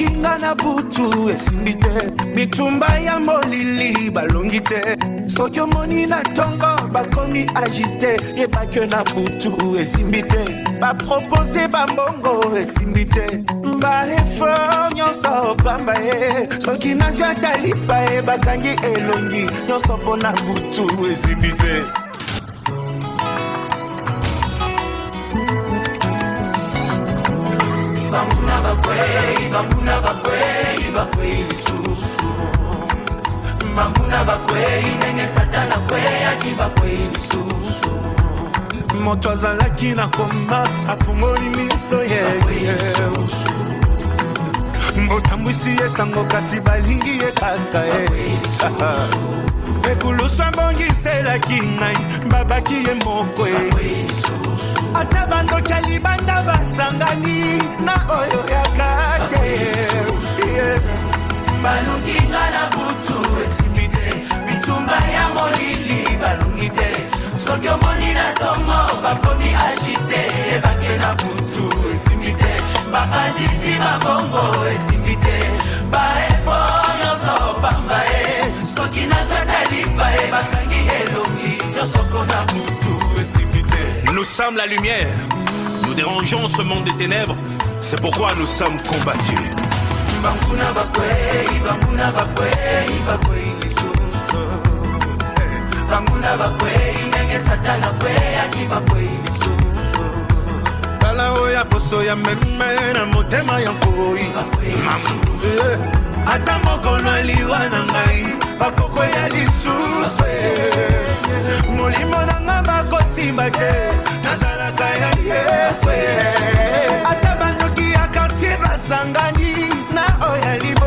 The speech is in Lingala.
Balukinga na butu esimbite Bitumba ya molili balongite Soki omoni na tongo bakomi agite Yeba ke na butu esimbite Ba propose bambongo esimbite Ba effort nyonso pamba Soki nazwa talipa bakangi elongi Nyonso pona butu esimbite Bambuna bakwe lisusu Bambuna bakwe nenge satana kwe akibakwe lisusu Moto azalaki na koma afungoli miso Mbotambwisi esango kasi balingi ekaka Ekuluswa mbongiselaki ngai babaki ye mokwe Ata bando kalibanda basangani na oyo ya kate Balukinga na butu esimbite Bitumba ya molili balungite Soki omoni na tongo bakomi agite Bake na butu esimbite Bakatiti babongo esimbite Baefo nyoso pamba Soki nazwa talipa bakangi elongi Nyosoko na butu esimbite Nous sommes la lumière, nous dérangeons ce monde des ténèbres, c'est pourquoi nous sommes combattus. Bambuna bakwe lisusu Bambuna bakwe nenge satana kwe akibakwe lisusu Kala oya poso ya meme na motema ya nkoi Ata mokono liwa na ngai bakoko ya lisusu Molimo na nga bakosimba te nazalaka ya Yesu Ata bandoki ya quartier basangani na oya liba